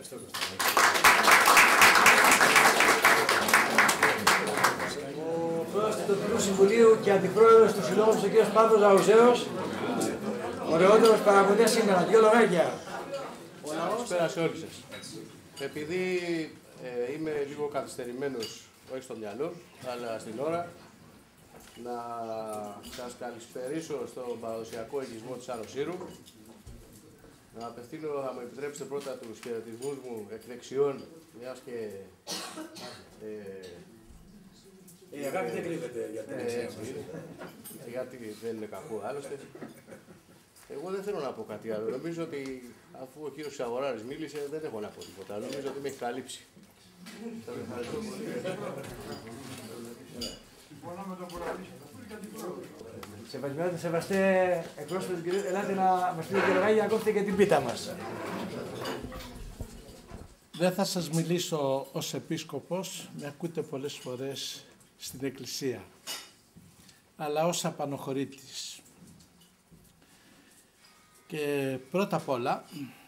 Ο πρόεδρος του Τοπικού Συμβουλίου και αντιπρόεδρος του Συλλόγου, ο κ. Παύλος Ζαουζέος, ωραιότερος παραγωγός σήμερα. Δύο λογάκια. Καλησπέρα σε όλους σας. Επειδή ε, είμαι λίγο καθυστερημένος, όχι στο μυαλό, αλλά στην ώρα, να σας καλησπερίσω στον παραδοσιακό οικισμό της Άνω Σύρου. Να απευθύνω, να μου επιτρέψετε πρώτα τους χαιρετισμούς μου εκ δεξιών, μιας και... Ε, η αγάπη δεν κρύβεται για την ε, γιατί δεν είναι κακό άλλωστε. Εγώ δεν θέλω να πω κάτι άλλο. Νομίζω ότι αφού ο κύριος Ξαγοράρης μίλησε, δεν έχω να πω τίποτα. Νομίζω ότι με έχει καλύψει. Σας ευχαριστώ πολύ. Σεβασμιότατε, σεβαστέ εκπρόσωποι του κυρίου, ελάτε να μας πείτε και λογάκια να κόψετε και την πίτα μας. Δεν θα σας μιλήσω ως επίσκοπος, με ακούτε πολλές φορές στην Εκκλησία, αλλά ως απανοχωρήτης. Και πρώτα απ' όλα,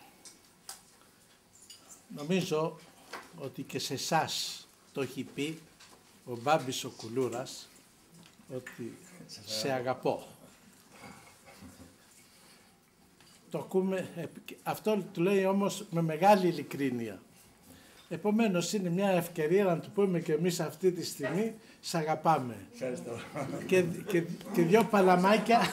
νομίζω ότι και σε εσάς το έχει πει ο Μπάμπης ο Κουλούρας, ότι σε αγαπώ. Το ακούμε, αυτό του λέει όμως με μεγάλη ειλικρίνεια. Επομένως είναι μια ευκαιρία να του πούμε και εμείς αυτή τη στιγμή σ' αγαπάμε. Ευχαριστώ. Και, και, και δυο παλαμάκια.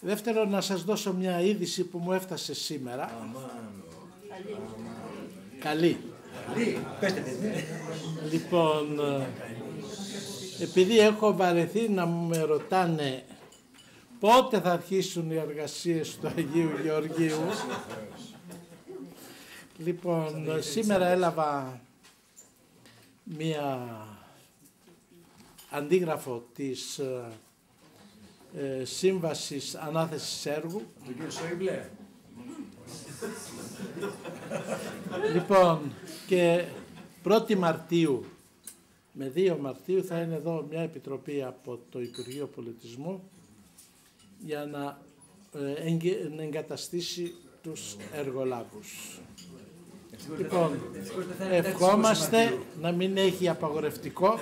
Δεύτερον, να σας δώσω μια είδηση που μου έφτασε σήμερα. Καλή. Καλή. Λοιπόν, επειδή έχω βαρεθεί να με ρωτάνε πότε θα αρχίσουν οι εργασίες του Αγίου Γεωργίου, λοιπόν, σήμερα έλαβα μία αντίγραφο της ε, σύμβασης ανάθεσης έργου. Τον κύριο Σόιμπλε. Λοιπόν, και πρώτη Μαρτίου με δύο Μαρτίου θα είναι εδώ μια επιτροπή από το Υπουργείο Πολιτισμού για να ε, εγκαταστήσει τους εργολάβους. Λοιπόν, ευχόμαστε να μην έχει απαγορευτικό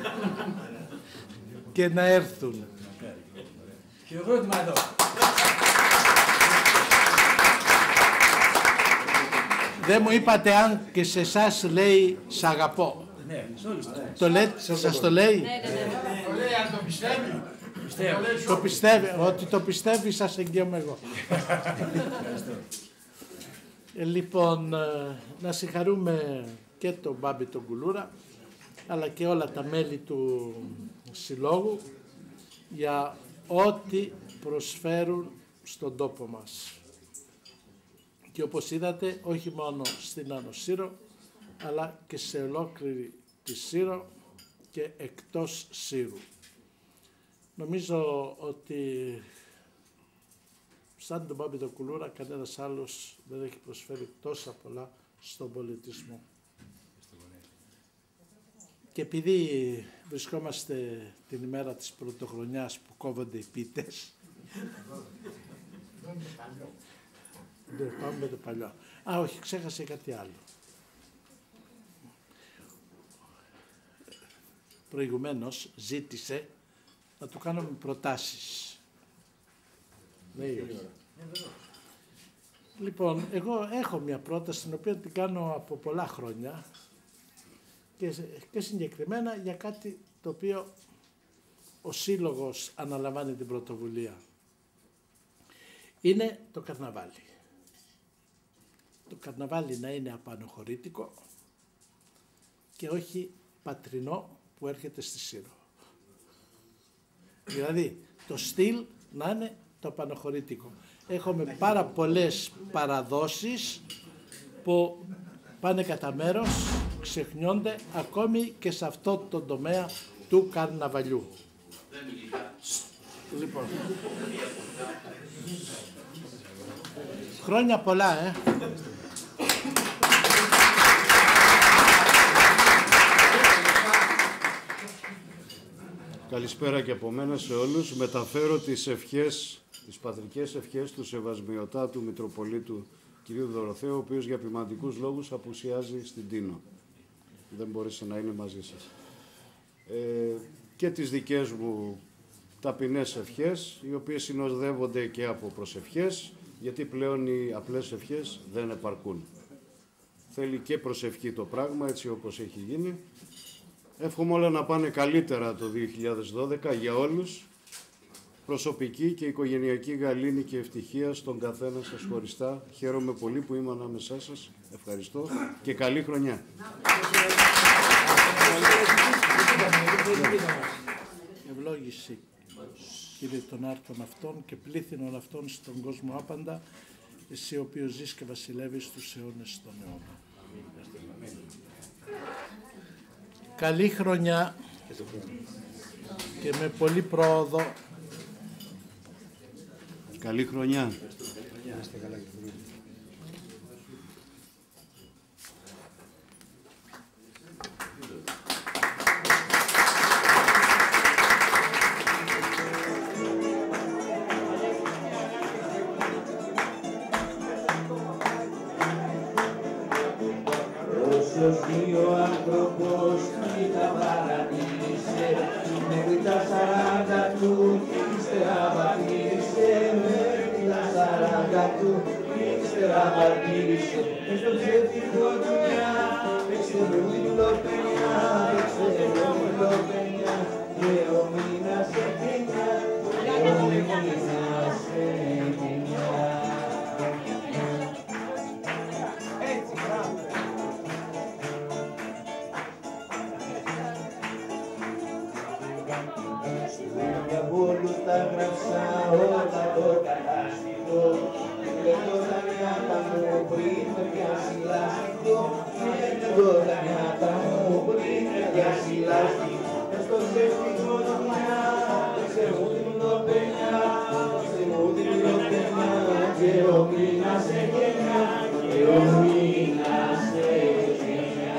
και να έρθουν. Χειροκρότημα εδώ. Δεν μου είπατε αν και σε εσάς λέει «Σ' αγαπώ». Ναι, σε όλους. Το λέτε, σας το λέει. Το λέει αν το πιστεύει. Το πιστεύει, ότι το πιστεύει σας εγγυώμαι εγώ. Ε, λοιπόν, να συγχαρούμε και τον Μπάμπη τον Κουλούρα, αλλά και όλα τα μέλη του Συλλόγου για ό,τι προσφέρουν στον τόπο μας. Και όπως είδατε, όχι μόνο στην Άνω Σύρο, αλλά και σε ολόκληρη τη Σύρο και εκτός Σύρου. Νομίζω ότι σαν τον Μπάμπη τον Κουλούρα κανένας άλλος δεν έχει προσφέρει τόσα πολλά στον πολιτισμό. Και επειδή βρισκόμαστε την ημέρα της πρωτοχρονιάς που κόβονται οι πίτες, ναι, πάμε με το παλιό. Α, όχι, ξέχασε κάτι άλλο. Προηγουμένως ζήτησε να του κάνουμε προτάσεις. Ναι, όχι. Λοιπόν, εγώ έχω μια πρόταση την οποία την κάνω από πολλά χρόνια και, και συγκεκριμένα για κάτι το οποίο ο Σύλλογος αναλαμβάνει την πρωτοβουλία. Είναι το καρναβάλι. Το καρναβάλι να είναι απανοχωρήτικο και όχι πατρινό που έρχεται στη Σύρο. Δηλαδή, το στυλ να είναι το απανοχωρήτικο. Έχουμε πάρα πολλές παραδόσεις που πάνε κατά μέρος, ξεχνιόνται ακόμη και σε αυτό το τομέα του καρναβαλιού. Λοιπόν, χρόνια πολλά, ε! Καλησπέρα και από μένα σε όλους. Μεταφέρω τις ευχές, τις πατρικές ευχές του Σεβασμιωτάτου Μητροπολίτου κ. Δωροθέου, ο οποίος για ποιμαντικούς λόγους απουσιάζει στην Τίνο. Δεν μπόρεσε να είναι μαζί σας. Ε, και τις δικές μου ταπεινές ευχές, οι οποίες συνοδεύονται και από προσευχές, γιατί πλέον οι απλές ευχές δεν επαρκούν. Θέλει και προσευχή το πράγμα, έτσι όπως έχει γίνει. Εύχομαι όλα να πάνε καλύτερα το δύο χιλιάδες δώδεκα για όλους. Προσωπική και οικογενειακή γαλήνη και ευτυχία στον καθένα σας χωριστά. Χαίρομαι πολύ που είμαι ανάμεσά σας. Ευχαριστώ και καλή χρονιά. Ευλόγηση, Κύριε των άρτων αυτών και πλήθυνων αυτών στον κόσμο άπαντα, εσύ ο οποίος ζεις και βασιλεύεις στους αιώνες των αιώνων. Καλή χρονιά και με πολύ πρόοδο. Καλή χρονιά. Όσος δύο άνθρωπος κοίτα παρατήρησε, μέχρι τα σαράντα του ύστερα βατήρισε, μέχρι τα σαράντα του ύστερα βατήρισε. Μες στο ψεύτικο δουλειά, παίξε ρούλο παιδιά, παίξε ρούλο παιδιά, και ο μήνας σε κρίνια, και ο μήνας σε Μάντω τα νιάτα μου πουλίνε για σιλάστη στο ξεφτικό δομιά, σε μου την λοπενιά, σε μου την λοπενιά και ο μήνας σε γενιά, και ο μήνας σε γενιά.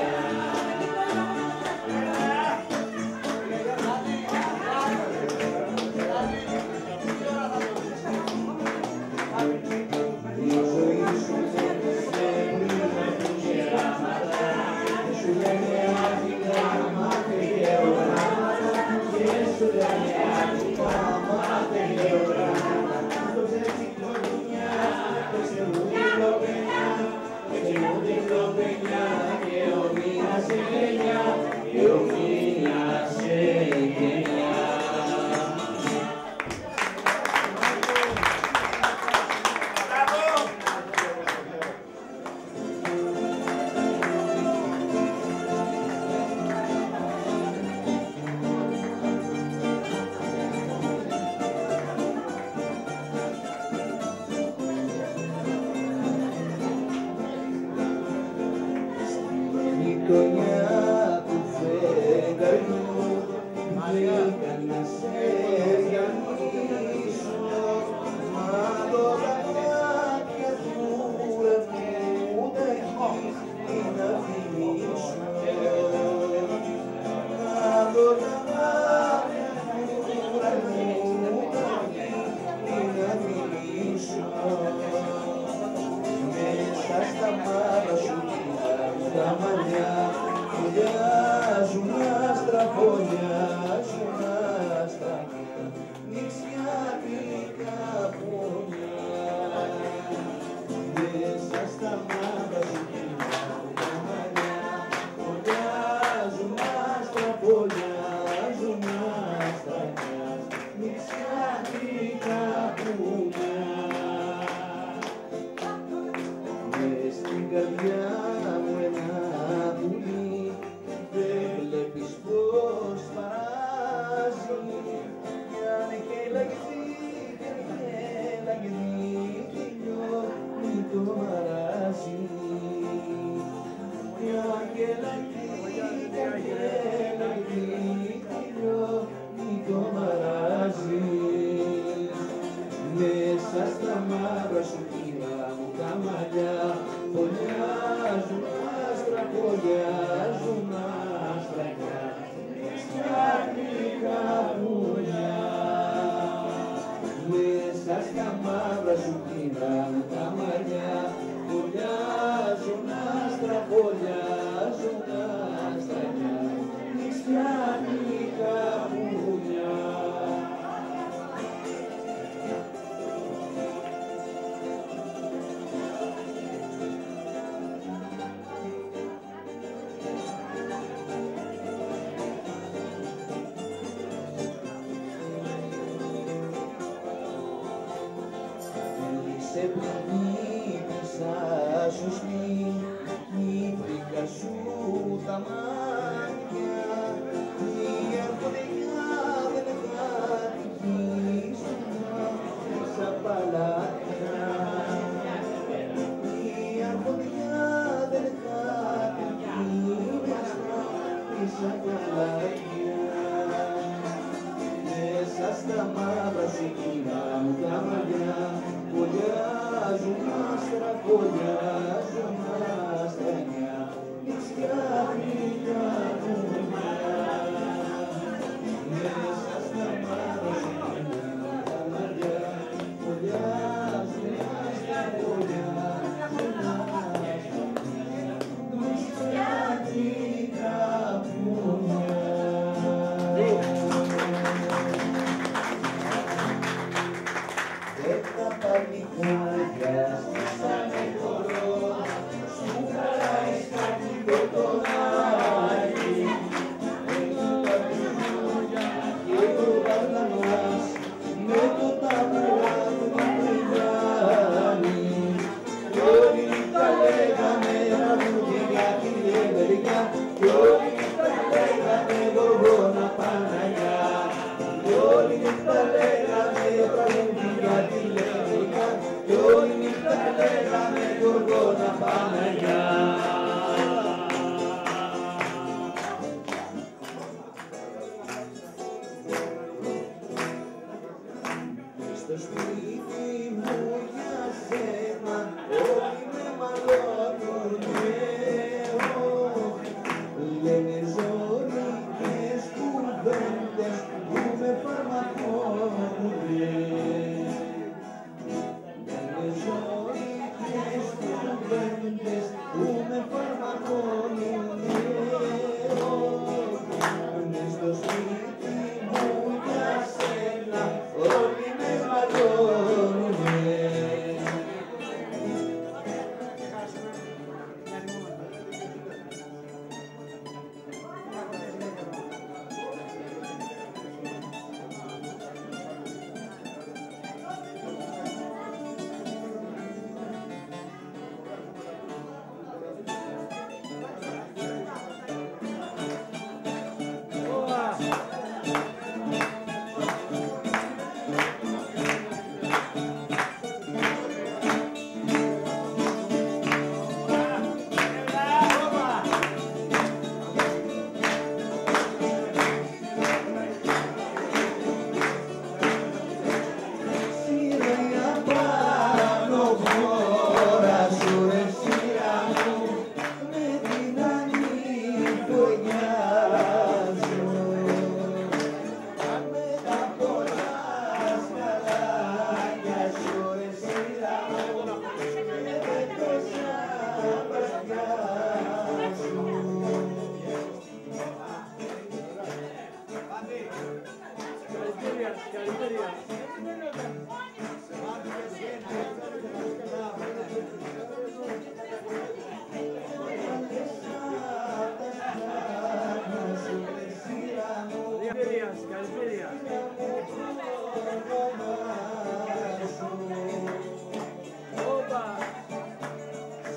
Μέσα στα μαύρα σου κύμα μου τα μαλλιά, πολλιά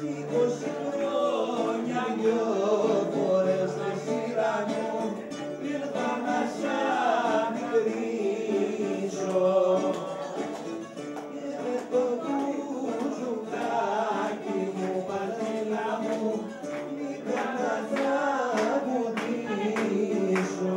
είκοσι χρόνια δυο φορές στη σειρά μου ήρθα να σ' αντικρίσω και με το μπουζουκάκι μου πατρίδα μου είχα να τραγουδήσω.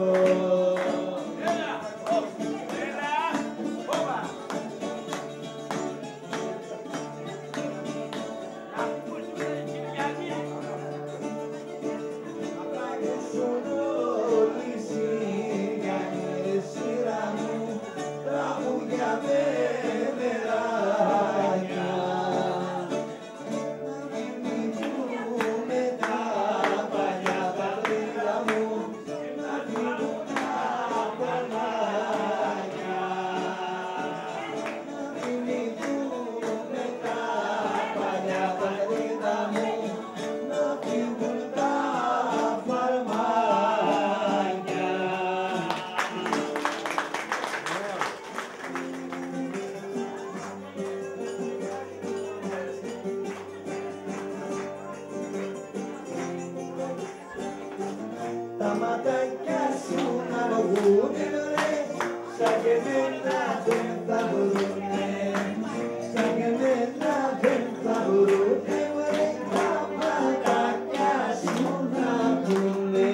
Τα ματάκια σου να βγουνε ρε, σαν και εμένα δεν θα βρουνε, σαν και εμένα δεν θα βρουνε ρε, τα ματάκια σου να βγουνε.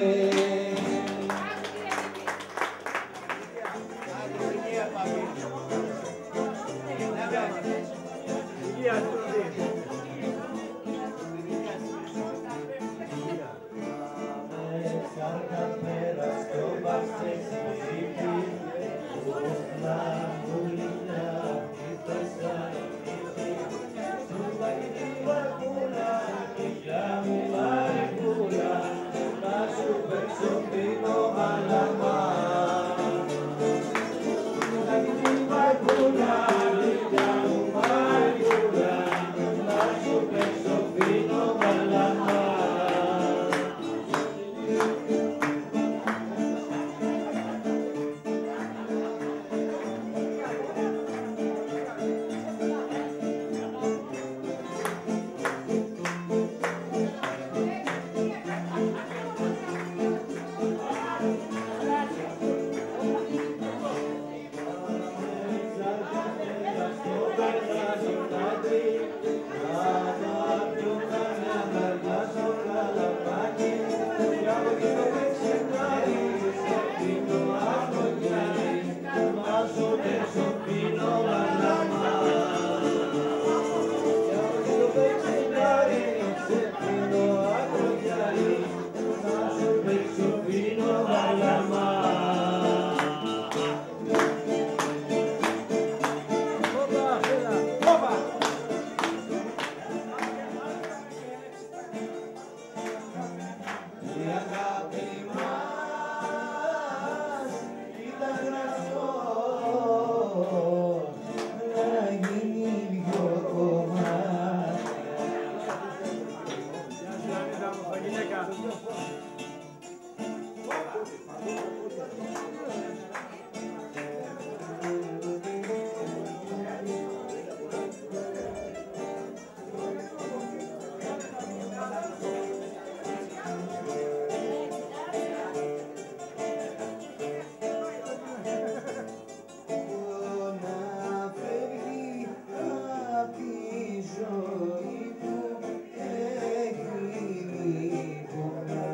ζωή που έχει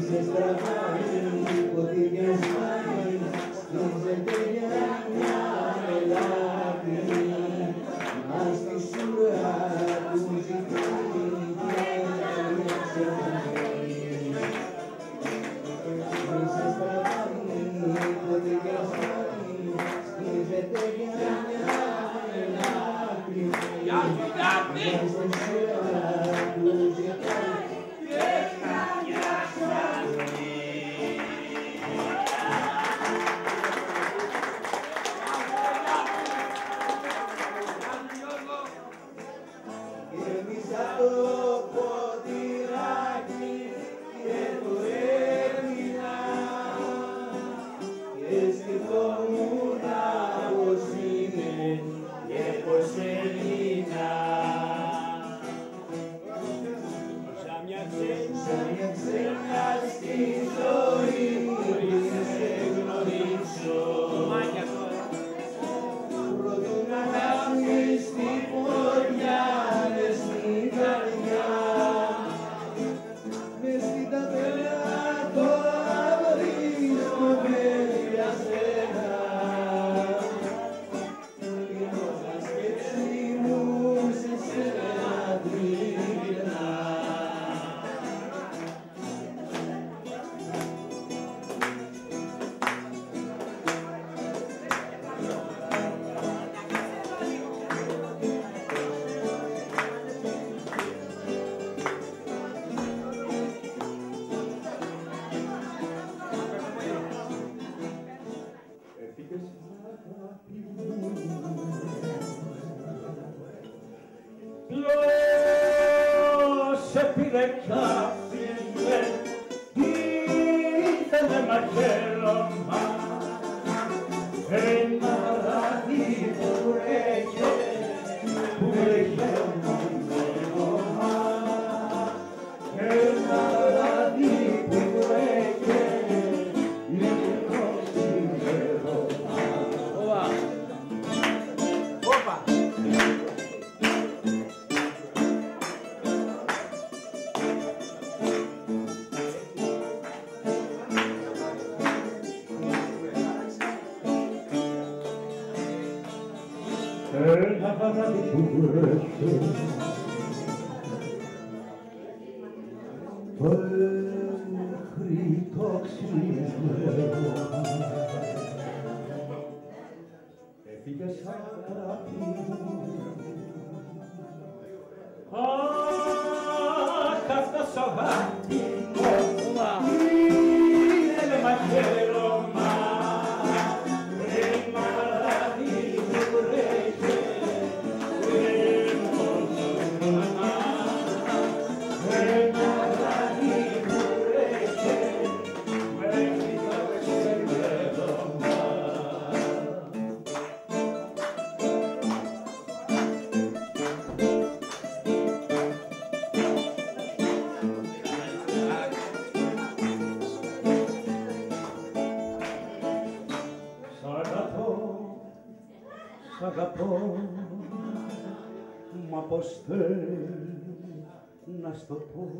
Να στο πω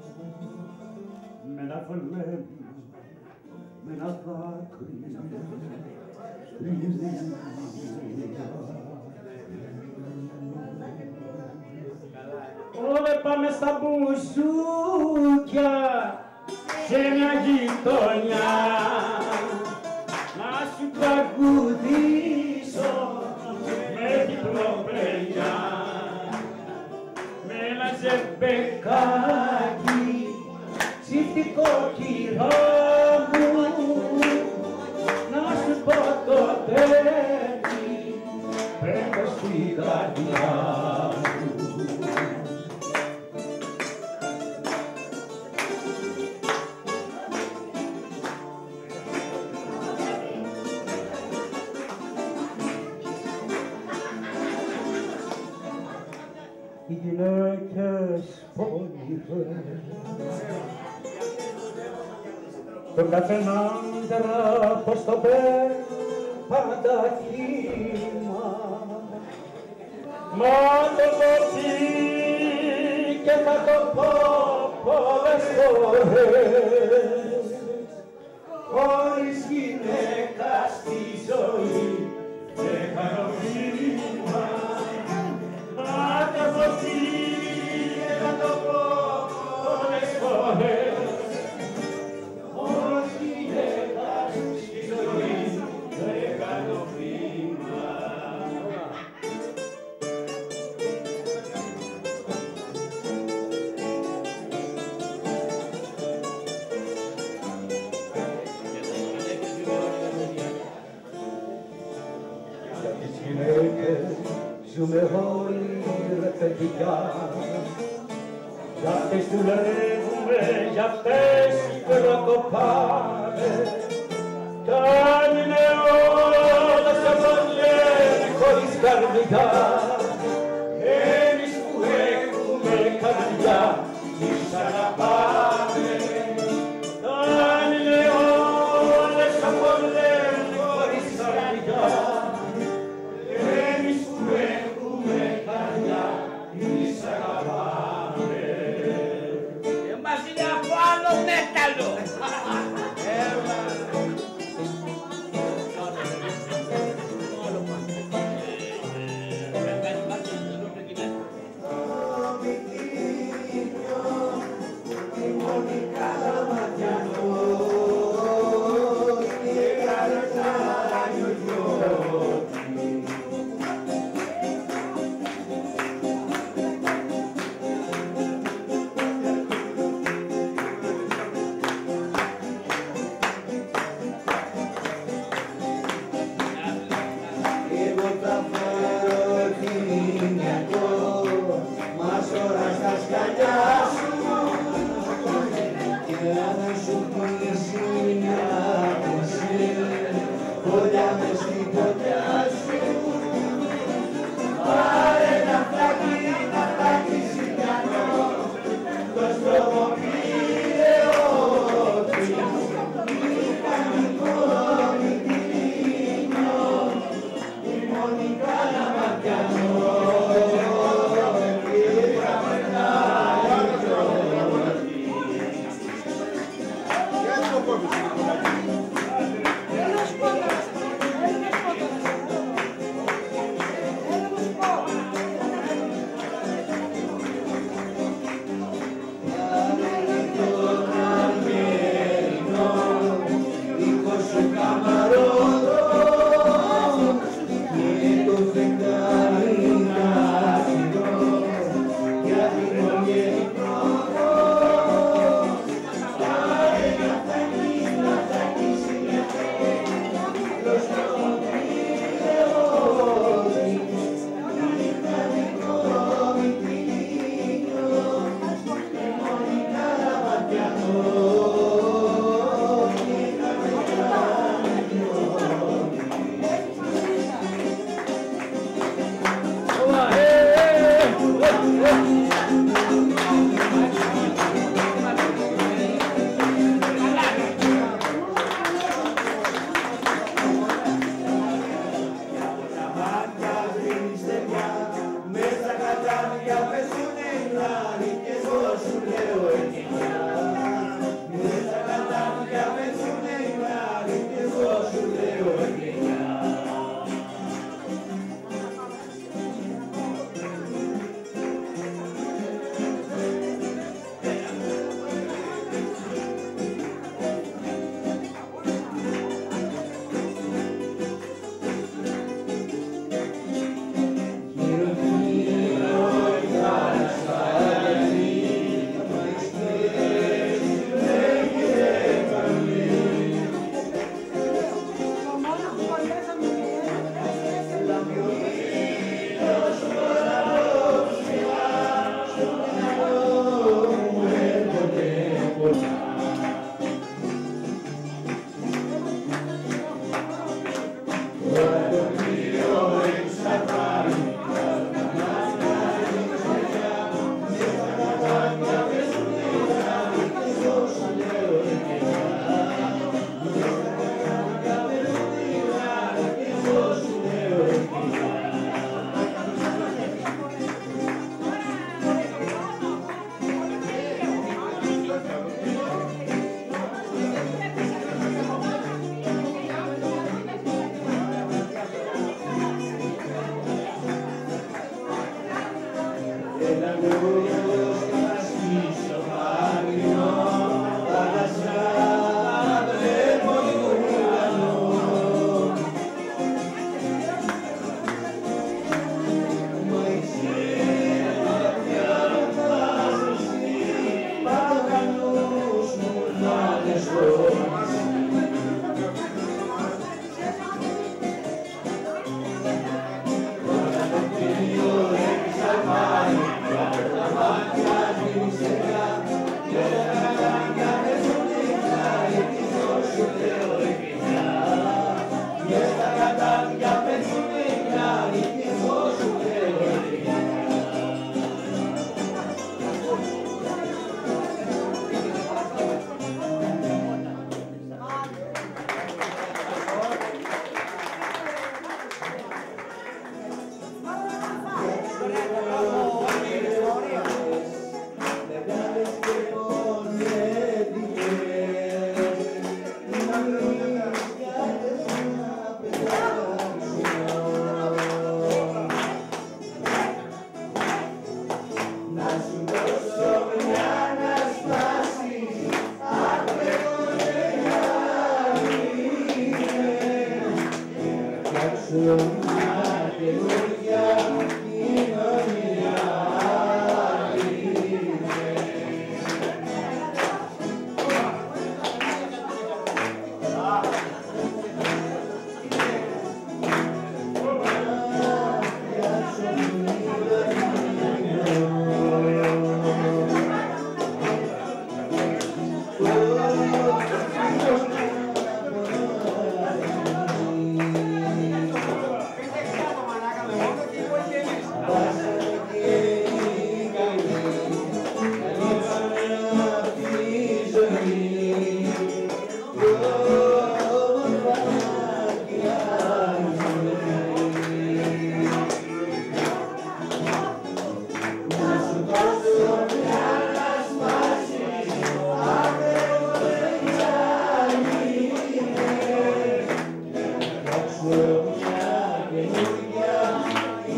με ένα βλέμμα, με ένα δάκρυ. Όλε πάμε στα μπουζούκια σε μια γειτονιά να σου τραγουδήσω με διπλοπρενιά. Ζεμπεκάκι, ψηφτικό κυρά μου, να σου πω το τέτοι, πέμπω στη καρδιά μου. Οι γυναίκες πονηρές τον καθένα άντρα πως το παίρνει πάντα κύμα. Μα το πω και θα το πω πολλές φορές γυναίκες ζούμε όλοι ρε παιδιά. Για αυτές δουλεύουμε, για αυτές πρωτοπάμε. Κι αν είναι όλα σαν παλιές χωρίς καρδιά, εμείς που έχουμε καρδιά τις αγαπάμε. Κι αν είναι όλα σαν παλιές χωρίς καρδιά, εμείς που έχουμε καρδιά τις αγαπάμε. Εμάς είναι από άλλο μέταλλο.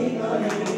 Aleluia.